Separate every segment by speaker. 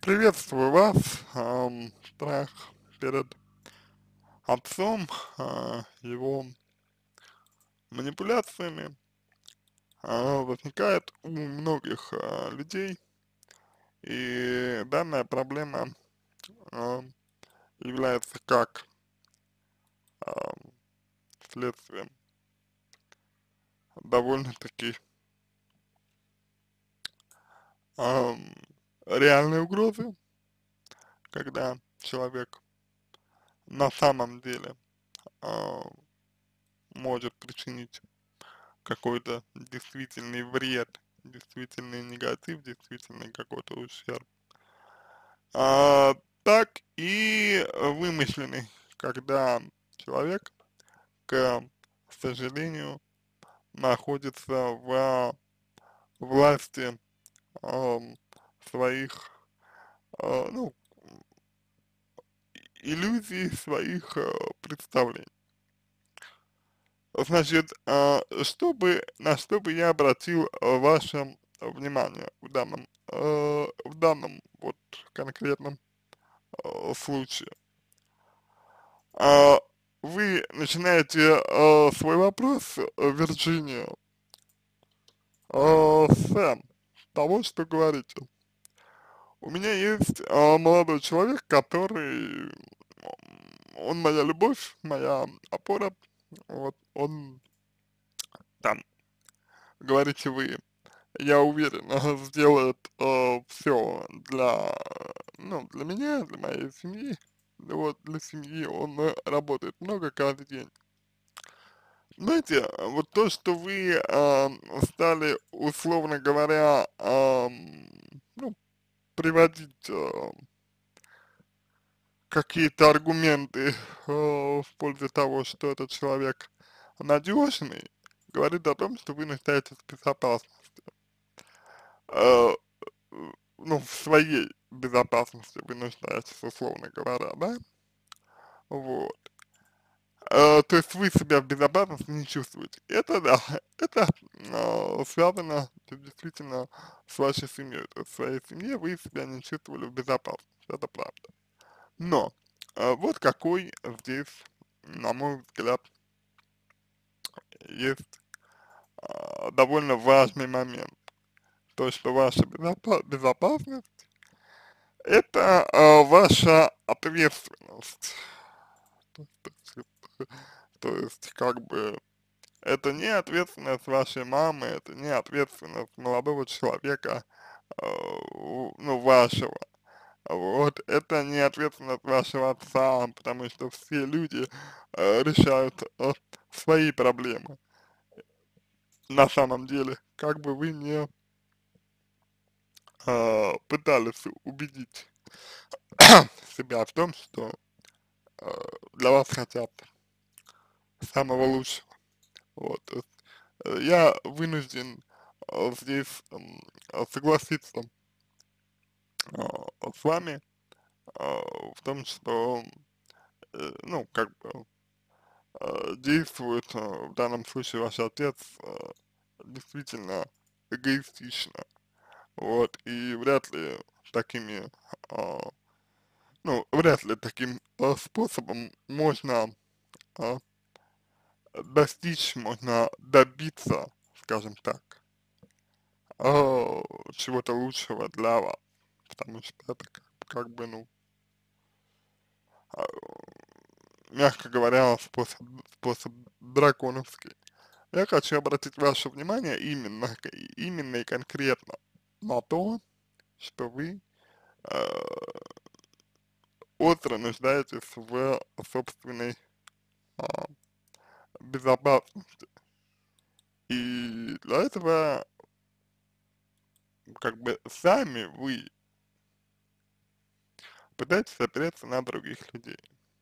Speaker 1: Приветствую вас. Страх перед отцом, его манипуляциями возникает у многих людей, и данная проблема а, является как следствием довольно-таки ам, реальной угрозы, когда человек на самом деле а, может причинить какой-то действительный вред, действительный негатив, действительный какой-то ущерб. А, так и вымышленный, когда человек, к сожалению, находится в власти ам, своих, ну, иллюзий, своих представлений. Значит, на что бы я обратил ваше внимание в данном вот конкретном случае. А, Вы начинаете свой вопрос, Вирджиния, с того, что говорите. У меня есть молодой человек, который, он моя любовь, моя опора, вот, он там, говорите вы, я уверен, сделает все ну, для меня, для моей семьи. Вот для семьи он работает много каждый день. Знаете, вот то, что вы стали, условно говоря, ну, приводить какие-то аргументы в пользу того, что этот человек надежный, говорит о том, что вы нуждаетесь в безопасности. Э, ну, в своей безопасности вы нуждаетесь, условно говоря, да? Вот. То есть вы себя в безопасности не чувствуете. Это да, это связано действительно с вашей семьей. То есть в своей семье вы себя не чувствовали в безопасности, это правда. Но вот какой здесь, на мой взгляд, есть довольно важный момент. То, что ваша безопасность это ваша ответственность. То, то то есть, как бы, это не ответственность вашей мамы, это не ответственность молодого человека, ну, вашего. Вот, это не ответственность вашего отца, потому что все люди решают свои проблемы. На самом деле, как бы вы не пытались убедить себя в том, что э, для вас хотят самого лучшего. Вот, то есть, я вынужден здесь согласиться с вами в том, что, ну, как бы действует в данном случае ваш отец действительно эгоистично, вот, и вряд ли такими, а, ну, вряд ли таким способом можно а, достичь, можно добиться, скажем так, чего-то лучшего для вас, потому что это как бы, ну, а, мягко говоря, способ драконовский. Я хочу обратить ваше внимание именно и конкретно на то, что вы э, остро нуждаетесь в собственной а, безопасности. И для этого, как бы, сами вы пытаетесь опереться на других людей.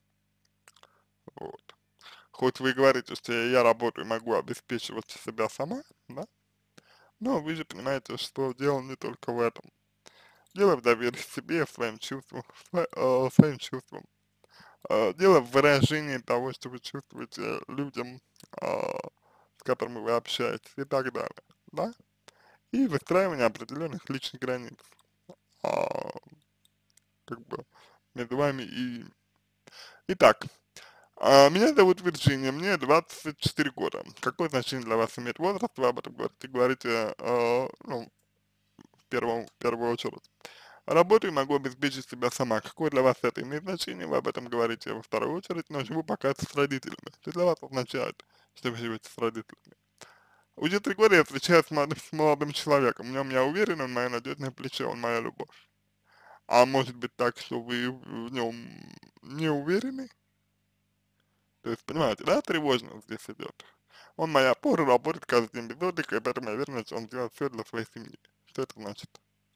Speaker 1: Вот. Хоть вы и говорите, что я работаю, могу обеспечивать себя сама, да, но вы же понимаете, что дело не только в этом. Дело в доверии к себе, своим чувствам. Дело в выражении того, что вы чувствуете людям, с которыми вы общаетесь и так далее, да? И выстраивание определенных личных границ. А, как бы между вами и... Итак, меня зовут Вирджиния, мне 24 года. Какое значение для вас имеет возраст? Вы об этом говорите, ну, в первую очередь. Работаю, могу обеспечить себя сама. Какое для вас это имеет значение? Вы об этом говорите во вторую очередь, но живу пока с родителями. Что для вас означает, что вы живете с родителями? Уже 3 года я встречаюсь с молодым человеком. В нем я уверен, он мое надежное плечо, он моя любовь. А может быть так, что вы в нем не уверены? То есть, понимаете, да, тревожно здесь идет. Он моя опора, работает каждый день без отдыха, и поэтому я уверен, что он делает все для своей семьи. Что это значит?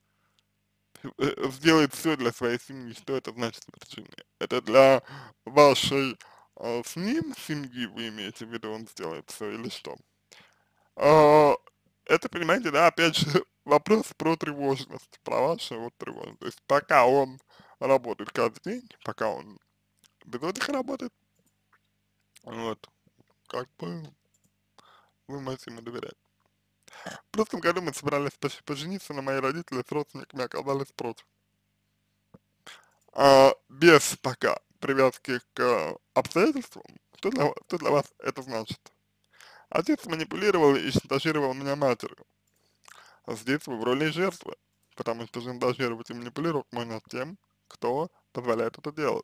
Speaker 1: Сделает все для своей семьи. Что это значит, Вирджиния? Это для вашей с ним семьи, вы имеете в виду, он сделает все или что? А, это, понимаете, да, опять же, вопрос про тревожность, про вашу вот тревожность. То есть пока он работает каждый день, пока он без отдыха работает, вот, как бы вы можете ему доверять. В прошлом году мы собирались пожениться, но мои родители с родственниками оказались против. Без пока привязки к обстоятельствам, что для вас это значит? Отец манипулировал и шантажировал меня матерью. С детства в роли жертвы, потому что шантажировать и манипулировать можно тем, кто позволяет это делать.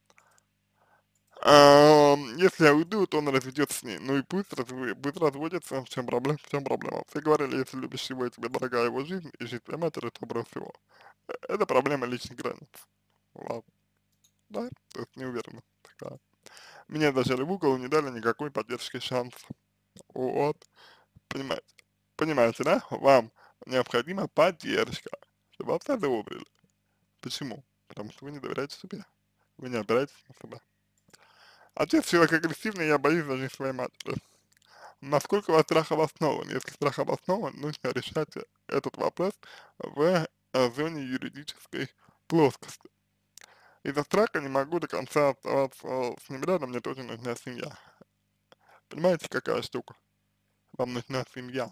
Speaker 1: Если я уйду, то он разведется с ней. Ну и пусть разводится, в чем проблема? Все говорили, если любишь его и тебе дорога его жизнь и жизнь твоей матери, то брось его. Это проблема личных границ. Ладно, да, то есть не уверена. Такая. Меня зажали в угол и не дали никакой поддержки шанса. Вот, понимаете, понимаете, да? Вам необходима поддержка, чтобы вас одобрили. Почему? Потому что вы не доверяете себе. Вы не опираетесь на себя. Отец человек агрессивный, я боюсь даже своей матери. Насколько ваш страх обоснован? Если страх обоснован, нужно решать этот вопрос в зоне юридической плоскости. Из-за страха не могу до конца оставаться с ним рядом, мне тоже нужна семья. Понимаете, какая штука? Вам нужна семья.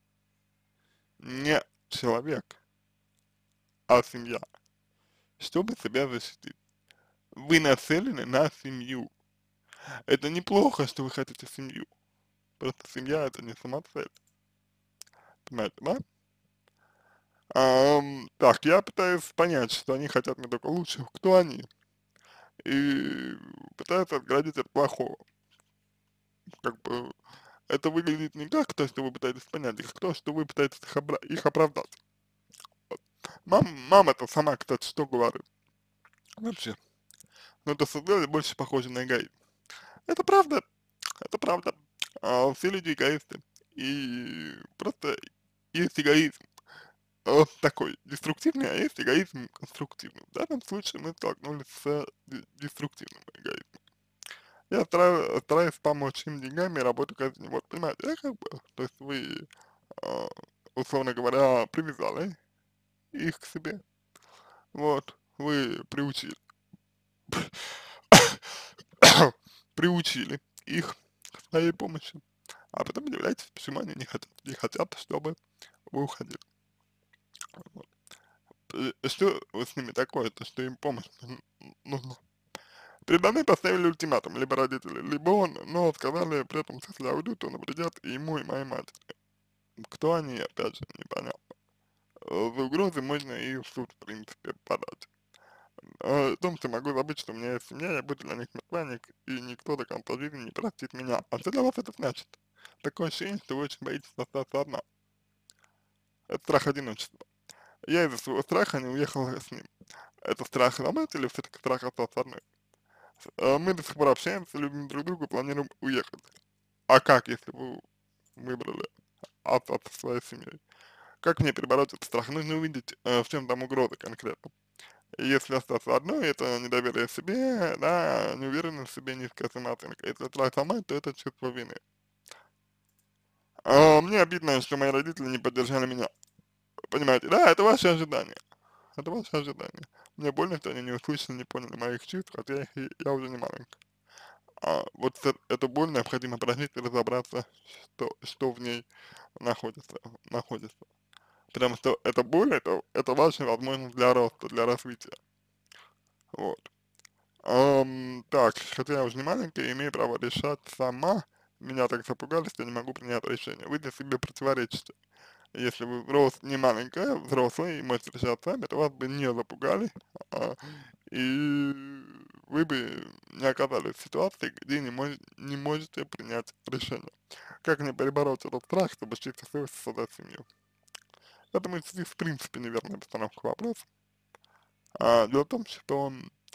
Speaker 1: Не человек, а семья. Чтобы себя защитить. Вы нацелены на семью. Это неплохо, что вы хотите семью. Просто семья это не самоцель. Понимаете, да? Так, я пытаюсь понять, что они хотят мне только лучшего. Кто они? И пытаются отградить от плохого. Как бы это выглядит не как то, что вы пытаетесь понять, а как то, что вы пытаетесь их оправдать. Вот. Мама-то сама, кстати, что говорит вообще? Но это создали больше похоже на эгоизм. Это правда, это правда. Все люди эгоисты. И просто есть эгоизм такой деструктивный, а есть эгоизм конструктивный. В данном случае мы столкнулись с деструктивным эгоизмом. Я стараюсь помочь им деньгами и работаю каждый день. Вот, понимаете, да, как бы, то есть вы, а, условно говоря, привязали их к себе, вот, вы приучили, приучили их к своей помощи, а потом удивляетесь, почему они не хотят, чтобы вы уходили. Вот. Что вот с ними такое, то что им помощь нужна? Передо мной поставили ультиматум, либо родители, либо он, но сказали при этом, что если я уйду, то навредят и ему, и моей матери. Кто они, опять же, непонятно. За угрозы можно и в суд, в принципе, подать. О том, что могу забыть, что у меня есть семья, я буду для них мертвенник, и никто до конца жизни не простит меня. А что для вас это значит? Такое ощущение, что вы очень боитесь остаться одна. Это страх одиночества. Я из-за своего страха не уехала с ним. Это страх ломать или все-таки страх остаться одной? Мы до сих пор общаемся, любим друг друга, планируем уехать. А как, если вы выбрали остаться со своей семьей? Как мне перебороть этот страх? Нужно увидеть, в чем там угроза конкретно. Если остаться одной, это недоверие себе, да, неуверенность в себе, низкая самооценка. Если страх сломать, то это чувство вины. Мне обидно, что мои родители не поддержали меня. Понимаете, да, это ваши ожидания. Это ваши ожидания. Мне больно, что они не услышали, не поняли моих чувств, хотя я уже не маленький. Вот эту боль необходимо прожить и разобраться, что в ней находится. Потому что эта боль, это ваша возможность для роста, для развития. Вот. Так, хотя я уже не маленькая, имею право решать сама. Меня так запугали, что я не могу принять решение. Вы для себя противоречите. Если вы не маленькая, взрослая и можете решать сами, то вас бы не запугали, а, и вы бы не оказались в ситуации, где не можете принять решение. Как мне перебороть этот страх, чтобы с чистой совестью создать семью? Я думаю, здесь в принципе неверная постановка вопроса. Дело в том, что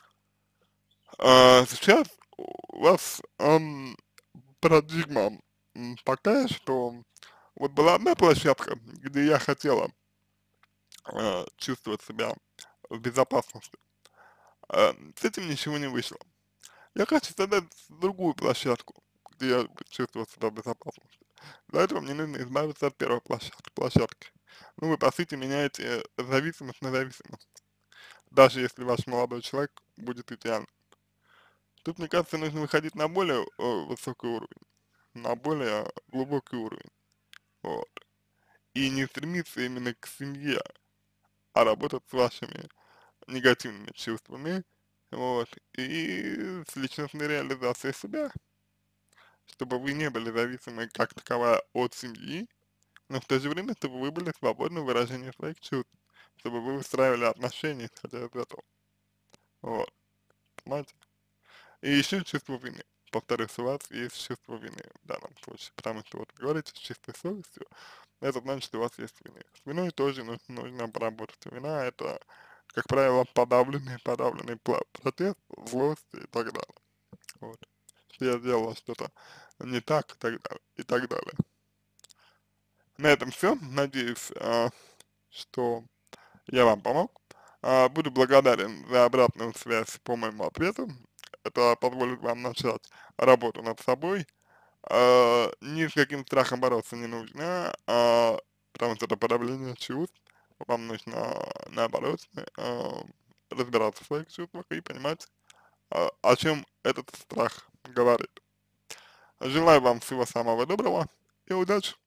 Speaker 1: сейчас у вас парадигма такая, что вот была одна площадка, где я хотела чувствовать себя в безопасности. С этим ничего не вышло. Я хочу создать другую площадку, где я буду чувствовать себя в безопасности. Для этого мне нужно избавиться от первой площадки. Ну, вы, по сути, меняете зависимость на зависимость, даже если ваш молодой человек будет идеальным. Тут, мне кажется, нужно выходить на более высокий уровень, на более глубокий уровень, вот. И не стремиться именно к семье, а работать с вашими негативными чувствами, вот, и с личностной реализацией себя, чтобы вы не были зависимы как таковая от семьи, но в то же время, чтобы вы были свободны в выражении своих чувств, чтобы вы выстраивали отношения, исходя из этого, вот, понимаете? И еще чувство вины. Повторюсь, у вас есть чувство вины в данном случае, потому что вот вы говорите с чистой совестью, это значит, что у вас есть вины. С виной тоже нужно поработать. Вина — это, как правило, подавленный протест, злость и так далее. Вот. Что я сделала что-то не так и так далее, и так далее. На этом все. Надеюсь, что я вам помог. Буду благодарен за обратную связь по моему ответу. Это позволит вам начать работу над собой. Ни с каким страхом бороться не нужно, потому что это подавление чувств. Вам нужно, наоборот, разбираться в своих чувствах и понимать, о чем этот страх говорит. Желаю вам всего самого доброго и удачи!